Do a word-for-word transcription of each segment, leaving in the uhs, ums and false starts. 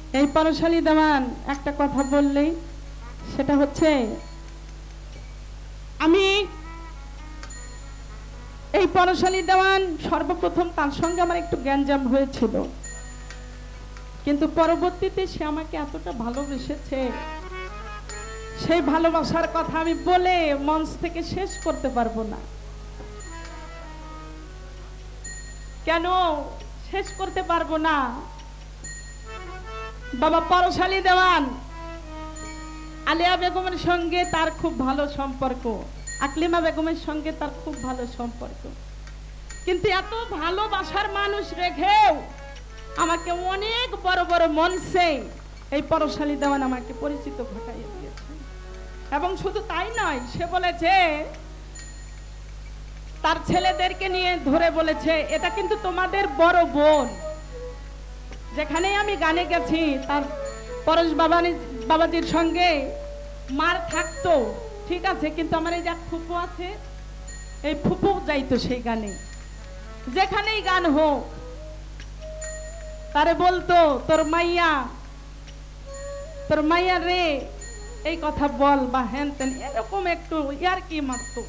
এই পরশালী দেওয়ান একটা কথা বললেই সেটা হচ্ছে আমি এই পরশালী দেওয়ান সর্বপ্রথম তার সঙ্গে আমার একটু গ্যাঞ্জাম হয়েছিল, কিন্তু পরবর্তীতে সে আমাকে এতটা ভালোবেসেছে, সেই ভালোবাসার কথা আমি বলে মঞ্চ থেকে শেষ করতে পারবো না। কেন শেষ করতে পারবো না? বাবা পরশালী দেওয়ান আলিয়া বেগমের সঙ্গে তার খুব ভালো সম্পর্ক, আকলিমা বেগমের সঙ্গে তার খুব ভালো সম্পর্ক, কিন্তু এত ভালোবাসার মানুষ রেখেও আমাকে অনেক বড় বড় মঞ্চে এই পরশালী দেওয়ান আমাকে পরিচিত ঘটাইয়ে দিয়েছে। এবং শুধু তাই নয়, সে বলেছে তার ছেলেদেরকে নিয়ে ধরে বলেছে এটা কিন্তু তোমাদের বড় বোন। যেখানেই আমি গানে গেছি তার পরশ বাবানি বাবাজির সঙ্গে মার থাকতো, ঠিক আছে, কিন্তু আমার এই যে ফুপু আছে, এই ফুপু যাইতো সেই গানে, যেখানেই গান হোক তারে বলতো তোর মাইয়া তোর মাইয়া রে এই কথা বল বা হ্যান তেন, এরকম একটু ইয়ার কি মারতো।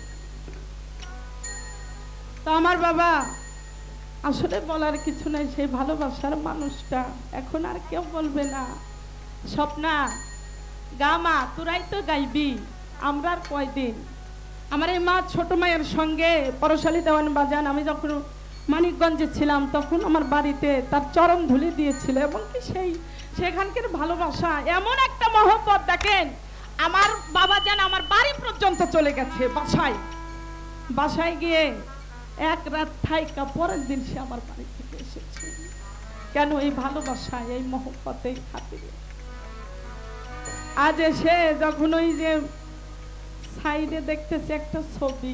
তো আমার বাবা আসলে বলার কিছু নাই, সেই ভালোবাসার মানুষটা এখন আর কেউ বলবে না। স্বপ্না গামা তোরাই তো গাইবি, আমরা আর কয়দিন। আমার এই মা ছোট মায়ের সঙ্গে পরশালী দেওয়ান বাজান আমি যখন মানিকগঞ্জে ছিলাম তখন আমার বাড়িতে তার চরণ ধুলি দিয়েছিল, এবং কি সেই সেখানকার ভালোবাসা এমন একটা মহব্বত, দেখেন আমার বাবা যেন আমার বাড়ি পর্যন্ত চলে গেছে, বাসায় বাসায় গিয়ে এক রাত থাইকা পরের দিন সে আমার বাড়ি থেকে এসেছে। কেন? এই ভালোবাসা, এই মহব্বত, এই খাতিরে। আজ এসে যখন ওই যে সাইডে দেখতেছে একটা ছবি,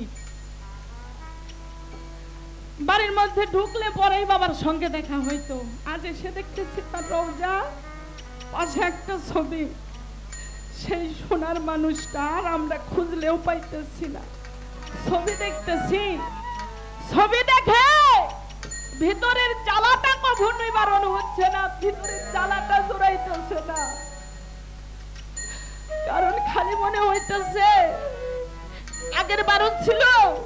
বাড়ির মধ্যে ঢুকলে পরেই বাবার সঙ্গে দেখা হইতো, আজ এসে দেখতেছি তার রওজা পাশে একটা ছবি। সেই সোনার মানুষটা আর আমরা খুঁজলেও পাইতেছি না। ছবি দেখতেছি, ছবি দেখে ভিতরের জ্বালাটা কখনোই বারণ হচ্ছে না, ভিতরের জ্বালাটা জোড়াইতেছে না, কারণ খালি মনে হইতেছে আগের বারণ ছিল,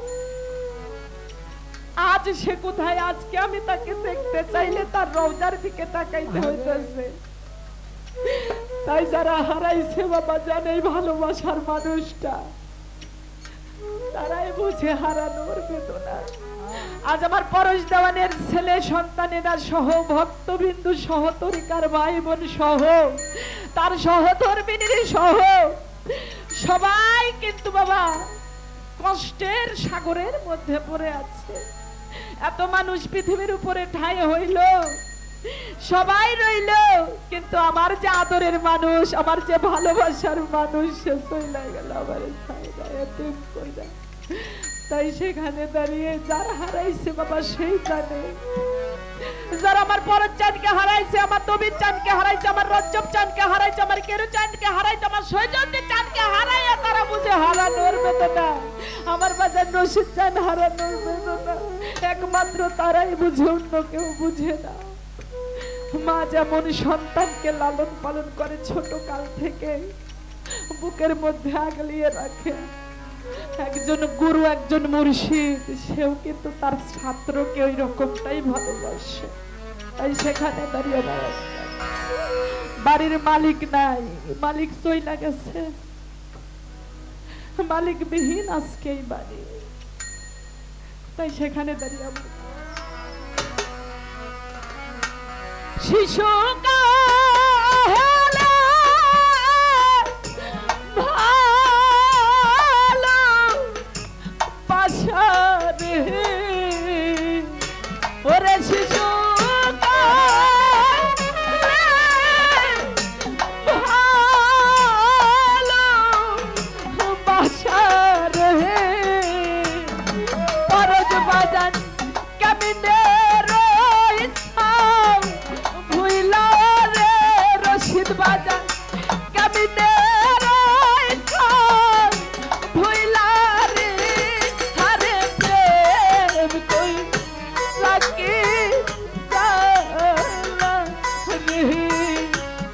আজ সে কোথায়। আজকে আমি তাকে দেখতে চাইলে তার রওজার দিকে তাকাইতে হইতেছে। তাই যারা হারাইছে বাবা জানে এই ভালোবাসার মানুষটা, তারাই বুঝে হারানোর বেদনা। আজ আমার পরশ দেওয়ানের ছেলে সন্তানেরা সহ ভক্তবিন্দু সহ তরিকার ভাই বোন সহ তার সহধর্মিনীর সহ সবাই কিন্তু বাবা কষ্টের সাগরের মধ্যে পড়ে আছে। এত মানুষ পৃথিবীর উপরে ঠাই হইল, সবাই রইল, কিন্তু আমার যে আদরের মানুষ, আমার যে ভালোবাসার মানুষ সে চলে গেল আমার কইরা। তাই সেখানে দাঁড়িয়ে যার হারাইছে বাবা সেই জানে, যারা আমার পরশ চাঁদকে হারাইছে, আমার নবীন চাঁদকে হারাইছে, আমার রজব চাঁদকে হারাইছে, আমার কেরু চাঁদকে হারাইছে, আমার সৈজন্যী চাঁদকে হারাইয়া তারা বুঝে হারানোর বেদনা, আমার বাজার রশিদ চাঁদ হারানোর বেদনা একমাত্র তারাই বুঝে, অন্য কেউ বুঝে না। মা যেমন সন্তানকে লালন পালন করে ছোট কাল থেকে বুকের মধ্যে আগলিয়ে রাখে, একজন গুরু একজন মুর্শিদ সেও কিন্তু তার ছাত্রকে ওই রকমটাই ভালোবাসে। তাই সেখানে দাঁড়িয়ে বাড়ির মালিক নাই, মালিক চইলা গেছে, মালিক বিহীন আজকে এই বাড়ি। তাই সেখানে দাঁড়িয়ে শিশু ওরে শিশু ভালো বাসার হে পরশ বাজান কেমনে রইছ ভুইলা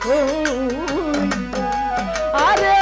আরে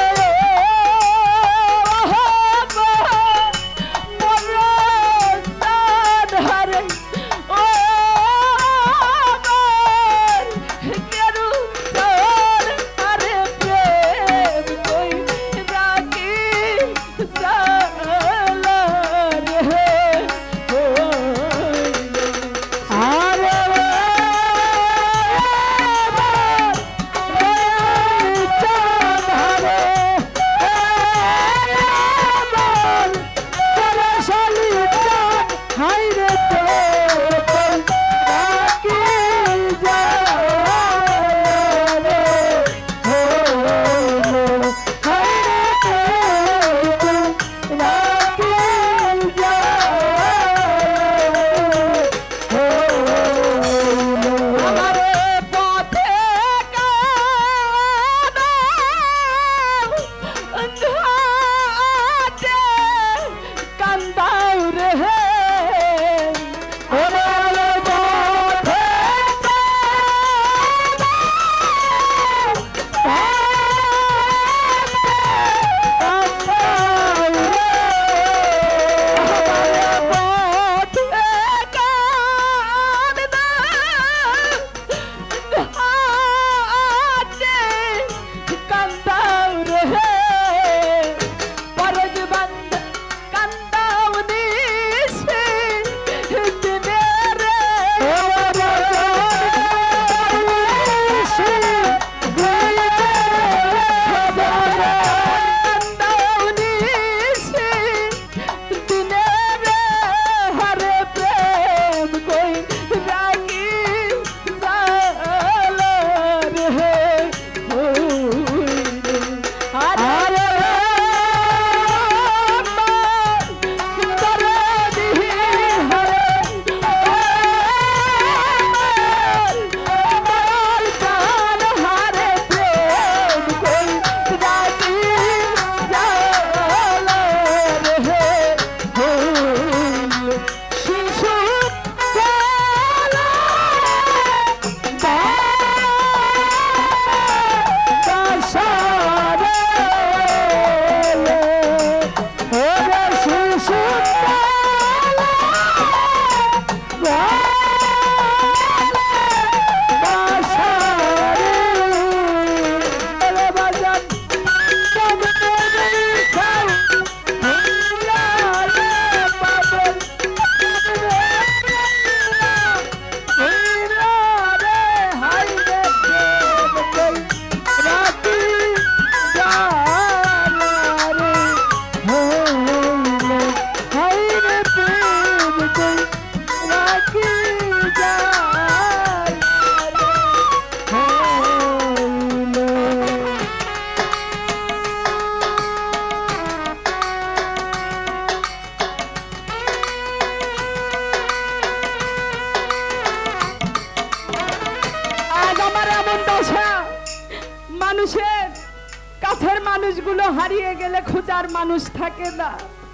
মানুষের কাছের মানুষগুলো হারিয়ে গেলে খোঁজার মানুষ থাকে না,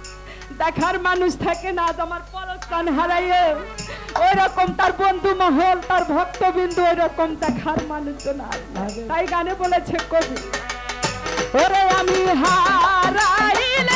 দেখার মানুষ থাকে না। আমার পরস্থান হারাইয়ে ওই রকম তার বন্ধু মহল, তার ভক্তবিন্দু ওই রকম দেখার মানুষজন আর লাগে। তাই গানে বলেছে কবি, ওরে আমি হারাইলে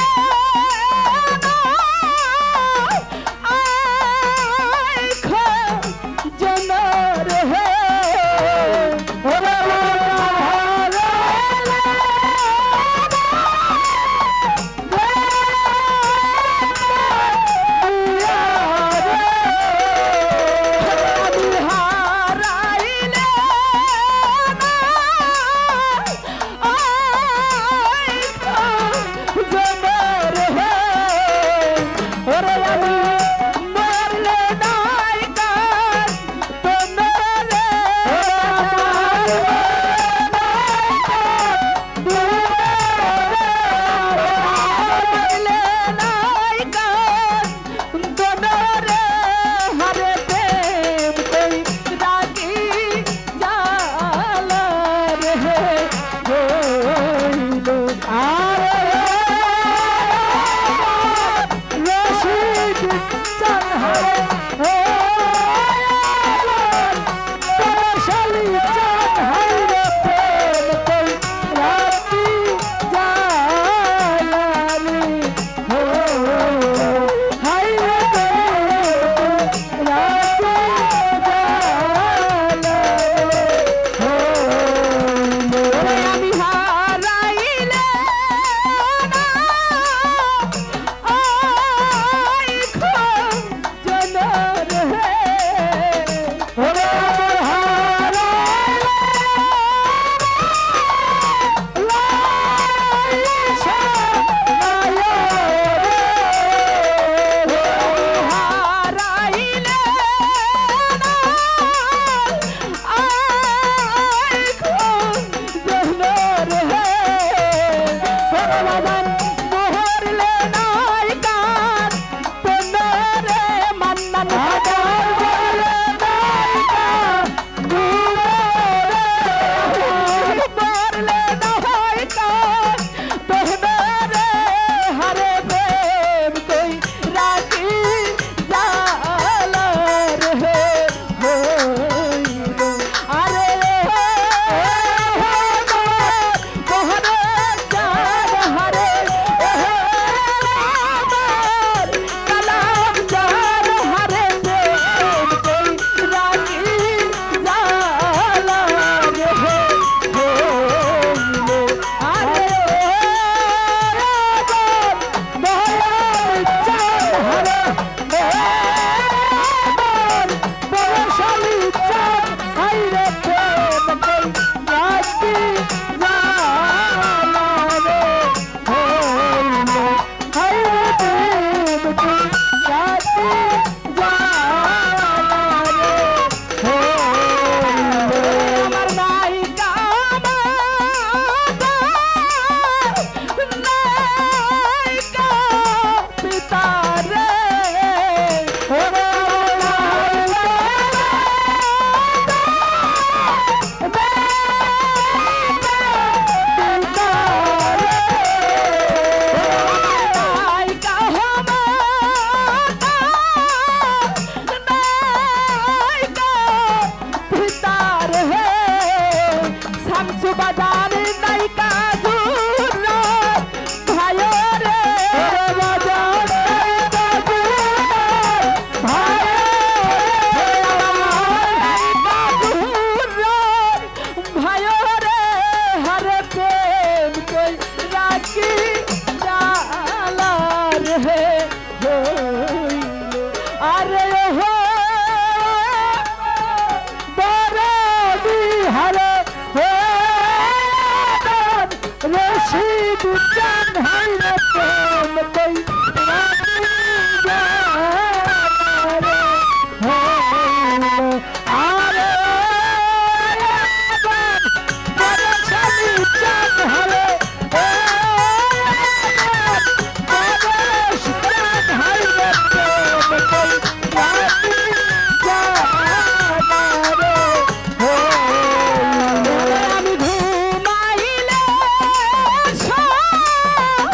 বিজ্ঞান হাই রে প্রেম কই আরে পরশানি চাঁদ হারে পরশ প্রাণ হাই রে প্রেম কই আমি ঘুমাইলে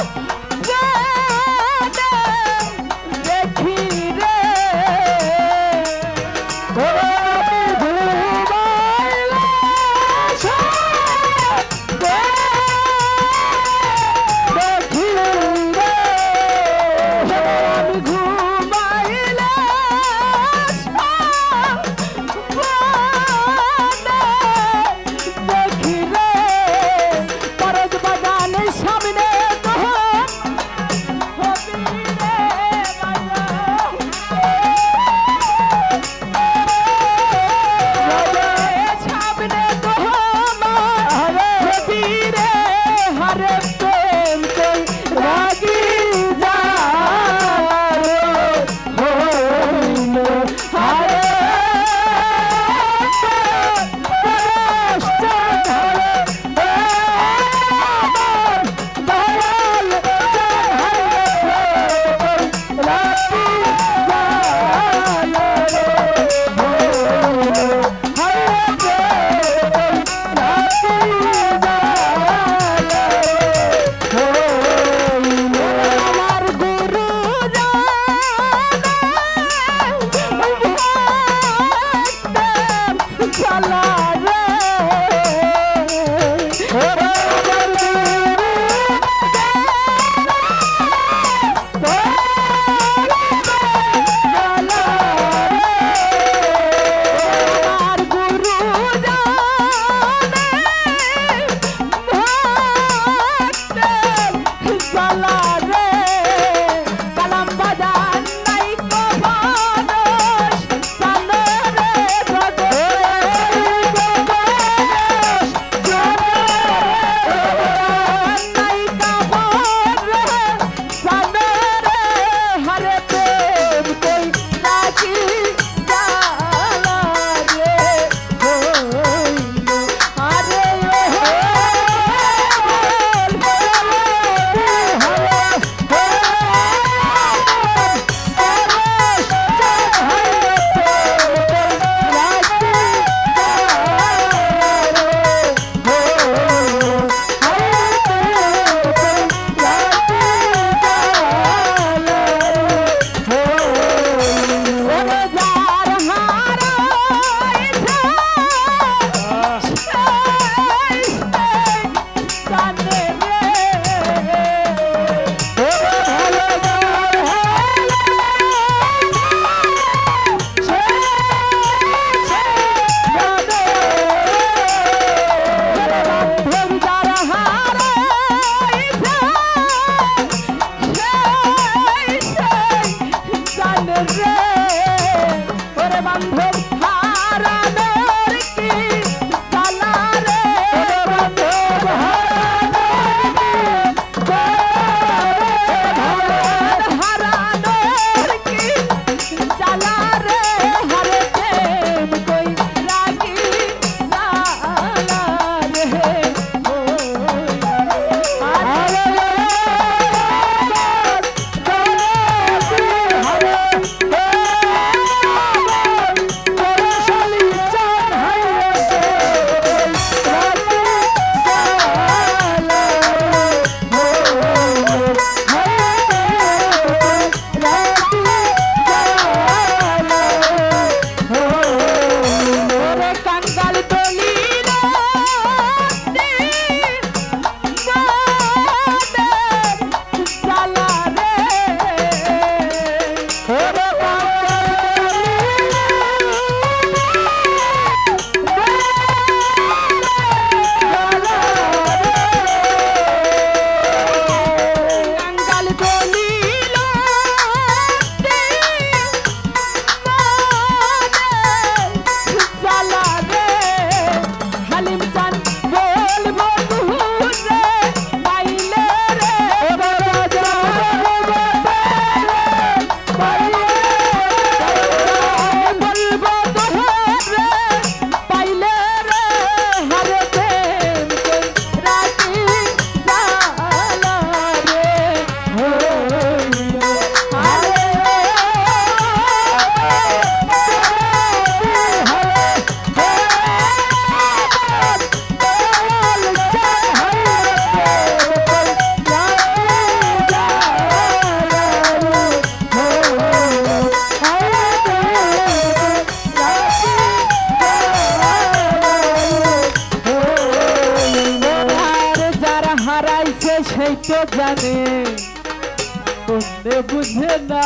সবাই তো জানে অন্যে বুঝে না,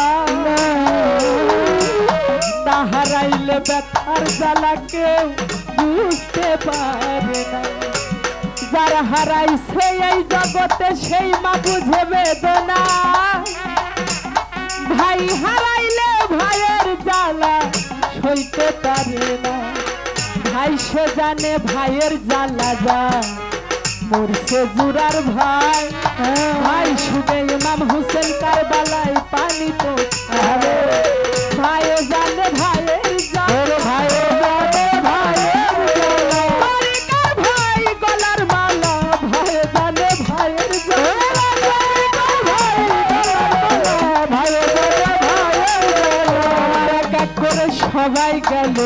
না হারাইলে ব্যথার জ্বালা কেউ বুঝতে পারে না। যারা হারাইছে এই জগতে সেই মা বুঝে বেদনা, ভাই হারাইলে ভাইয়ের জ্বালা সইতে পারে না। ভাই সে জানে ভাইয়ের জ্বালা যা মরছে জুরার ভাই, ভাই শুনে ইমাম হুসেন কারবালায় পানি তো ভাই জানে ভাইয়ের জ্বালা, ভাই জানে ভাইয়ের জ্বালা, ভাই গলার মালা, ভাই জানে ভাইয়ের জ্বালা, ভাই জানে ভাইয়ের জ্বালা। এক এক করে সবাই গেল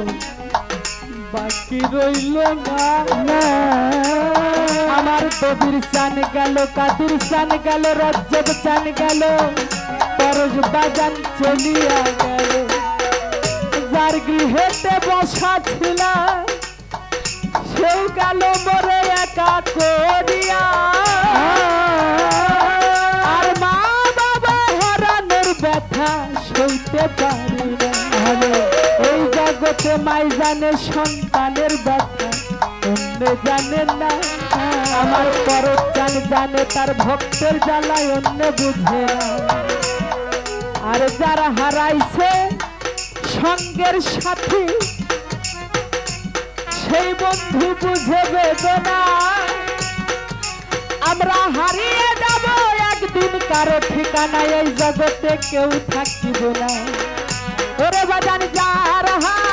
বাকি রইল না। আমার কবির চান গেল, কাদির চান গেল, রজ্জব চান গেল, পরশ বাজান চলিয়া গেল। যার গৃহেতে বসা ছিল সেও গেল মরে একা করিয়া। আর মা বাবা হারানোর ব্যথা সইতে পারি না। এই জগতে মাই জানে সন্তানের ব্যথা অন্য জানে না। আমার পরশ চান জানে তার ভক্তের জ্বালায় অন্য বুঝে না। আর যারা হারাইছে সঙ্গের সাথী সেই বন্ধু বুঝে বেদনা। আমরা হারিয়ে যাব একদিন, কারো ঠিকানা এই জগতে কেউ থাকিব না। ওরে বাজান যার